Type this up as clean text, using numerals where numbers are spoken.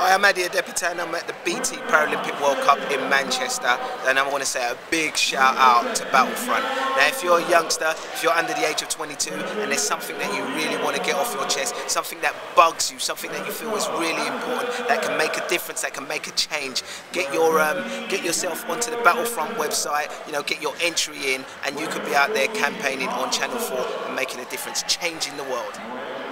Hi, I'm Ade Adepitan. I'm at the BT Paralympic World Cup in Manchester, and I want to say a big shout out to Battlefront. Now, if you're a youngster, if you're under the age of 22, and there's something that you really want to get off your chest, something that bugs you, something that you feel is really important, that can make a difference, that can make a change, get yourself onto the Battlefront website. You know, get your entry in, and you could be out there campaigning on Channel 4 and making a difference, changing the world.